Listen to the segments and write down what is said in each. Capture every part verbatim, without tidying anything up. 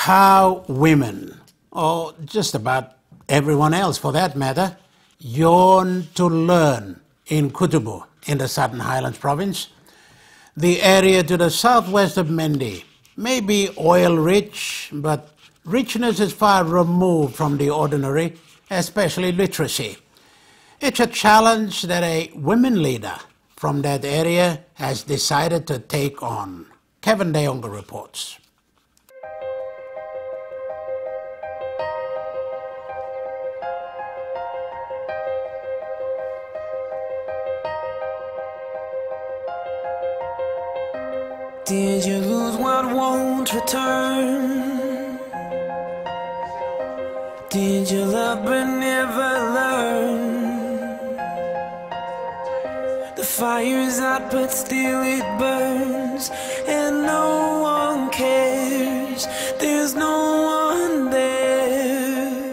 how women, or just about everyone else for that matter, yearn to learn in Kutubu in the Southern Highlands province. The area to the southwest of Mendi may be oil-rich, but richness is far removed from the ordinary, especially literacy. It's a challenge that a women leader from that area has decided to take on. Kevin Deonga reports. Did you lose what won't return? Did you love but never learn? The fire's out but still it burns, and no one cares, there's no one there.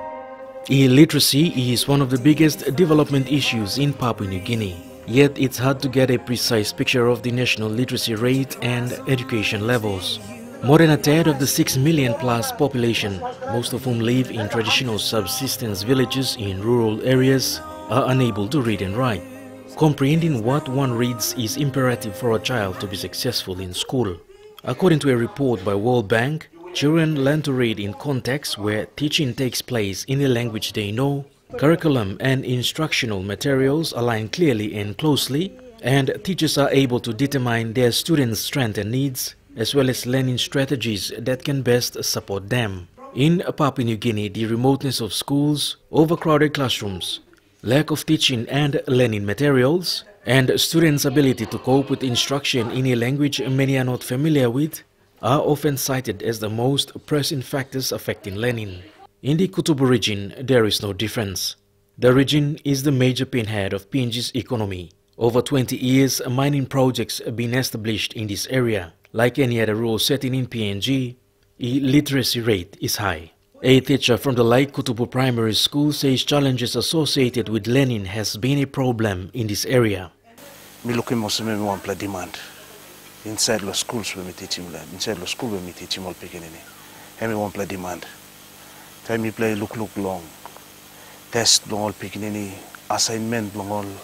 Illiteracy is one of the biggest development issues in Papua New Guinea. Yet it's hard to get a precise picture of the national literacy rate and education levels. More than a third of the six million plus population, most of whom live in traditional subsistence villages in rural areas, are unable to read and write. Comprehending what one reads is imperative for a child to be successful in school. According to a report by World Bank, children learn to read in contexts where teaching takes place in a language they know. Curriculum and instructional materials align clearly and closely, and teachers are able to determine their students' strengths and needs, as well as learning strategies that can best support them. In Papua New Guinea, the remoteness of schools, overcrowded classrooms, lack of teaching and learning materials, and students' ability to cope with instruction in a language many are not familiar with are often cited as the most pressing factors affecting learning. In the Kutubu region, there is no difference. The region is the major pinhead of P N G's economy. Over twenty years, mining projects have been established in this area. Like any other rural setting in P N G, illiteracy rate is high. A teacher from the Lake Kutubu Primary School says challenges associated with learning has been a problem in this area. Me looking most of me want play demand. Inside the schools when me teach him, inside the school when me teach him all beginning. And me want play demand. Time me play look look long, test long all picking assignment long all.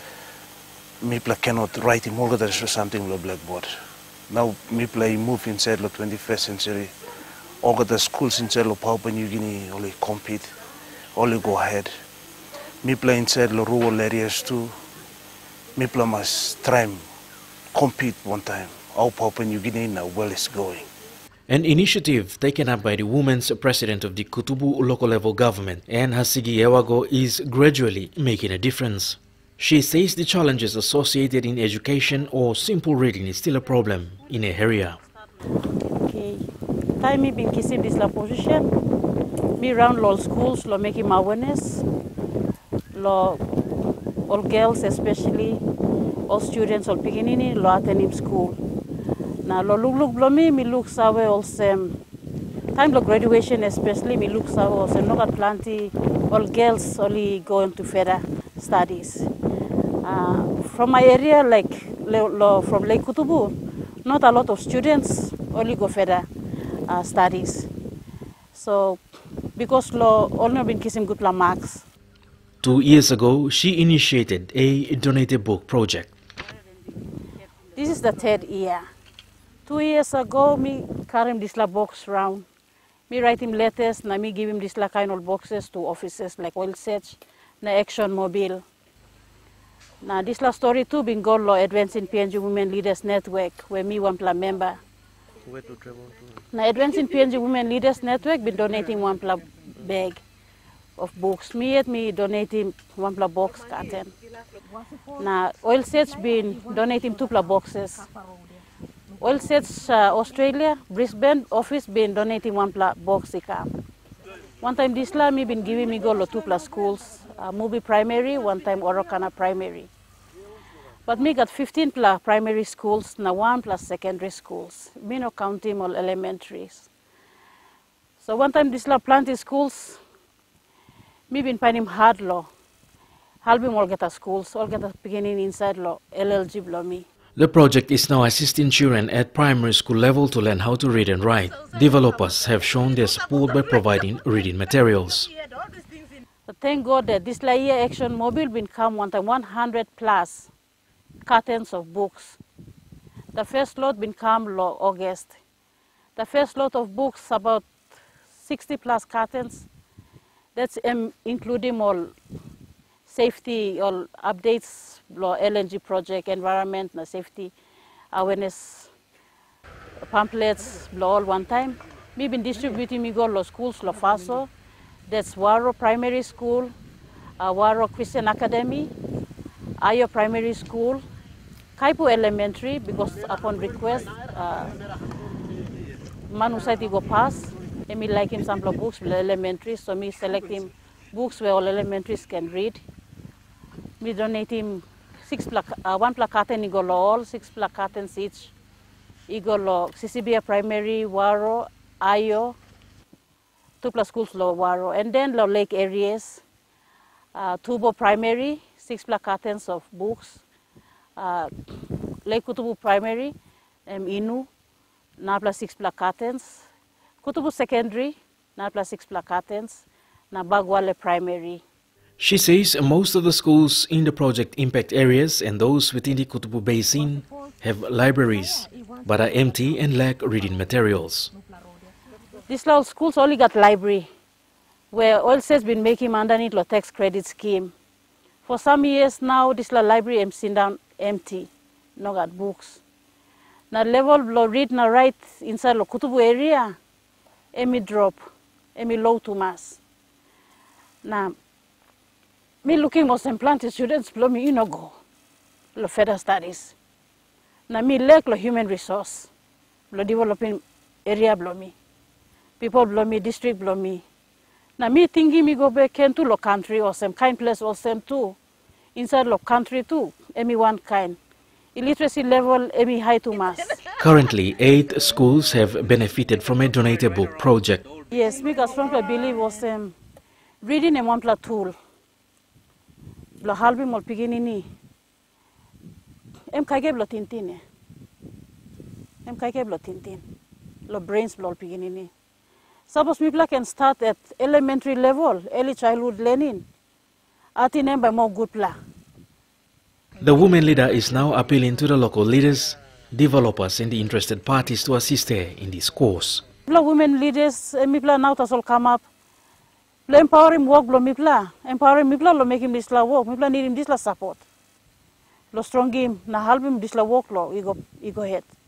Me play cannot write him all that is something on the blackboard. Now me play move inside the twenty-first century. All the schools inside the Papua New Guinea only compete, only go ahead. Me play inside the rural areas too. Me play must try compete one time. How Papua New Guinea now well is going. An initiative taken up by the woman's president of the Kutubu local level government, Anne Hasigi Ewago, is gradually making a difference. She says the challenges associated in education or simple reading is still a problem in a area. Okay. Time me been kissing this la position. Me round all schools, lo making awareness. Lo all girls especially, all students all beginning, lo attending school. Now, lo look look below me, me look sawe also. Time of graduation, especially, me look sawe also. Look at plenty, all girls only going to further studies. Uh, from my area, like lo, from Lake Kutubu, not a lot of students only go further uh, studies. So, because lo only been kissing good la marks. Two years ago, she initiated a donated book project. This is the third year. Two years ago, me carry him this la box round. Me write him letters, na me give him this la kind of boxes to offices like Oil Search, na Action Mobile. Now this la story too been gone lo Advancing P N G Women Leaders Network, where me one pla member. Where to travel to? Now Advancing P N G Women Leaders Network been donating one pla bag of books. Me at me donating one pla box carton. Now Oil Search been donating two pla boxes. Oil Search uh, Australia, Brisbane office been donating one pla box ika. One time this la me been giving me go lo two pla schools, uh, Mubi Primary, one time Orokana Primary. But me got fifteen pla primary schools, na one plus secondary schools. Me no counting all elementaries. So one time this la planted schools, me been finding hard law. Helping all get a schools, all get a beginning inside law, L L G below me. The project is now assisting children at primary school level to learn how to read and write. Developers have shown their support by providing reading materials. But thank God that this year Action Mobile will come one hundred plus cartons of books. The first lot will come August. The first lot of books, about sixty plus cartons. That's um, including all safety, all updates, L N G project, environment, safety, awareness, pamphlets, all one time. We've been distributing me go to schools, Lo Faso. That's Waro Primary School, uh, Waro Christian Academy, Ayo Primary School, Kaipu Elementary, because upon request, uh, Manu said he go pass. And me like him sample books for elementary, so me select him books where all elementaries can read. Me donate him six uh, one placard and he go all six placards each. He go lo C C B A Primary, Waro, Ayo, two plus schools lo Waro, and then lo lake areas, uh, Tubo Primary, six placards of books, uh, Lake Kutubu Primary, um, Inu, na plus six placards. Kutubu Secondary, na plus six placards, na Bagwale Primary. She says most of the schools in the project impact areas and those within the Kutubu Basin have libraries, but are empty and lack reading materials. These little schools only got library, where Oilset's been making underneath the tax credit scheme. For some years now, this little library is sitting down empty, no got books. Now level lo read na write inside the Kutubu area, emi drop, emi low to mass. Now, me looking most implanted students blow me, you know, go, lo further studies. Now me lack lo human resource, lo developing area blow me. People blow me, district blow me. Now me thinking me go back into lo country or some kind place or some too. Inside lo country too, emi one kind. Illiteracy level, emi high to mass. Currently, eight schools have benefited from a donated book project. Yes, because frankly I believe was um, reading a one tool. Lo halbi mol piginini. Em kage blo tintin. Em kage blo tintin. Lo brains blo piginini. Suppose people can start at elementary level, early childhood learning. Atinem by more good pla. The woman leader is now appealing to the local leaders, developers and the interested parties to assist her in this course. Women leaders, mipla now tas all come up. Empower him work, mipla. Empower him, mipla lo make him this la work. Mipla need him this la support. Lo strong him, na help him this la work lo. We go, we go ahead.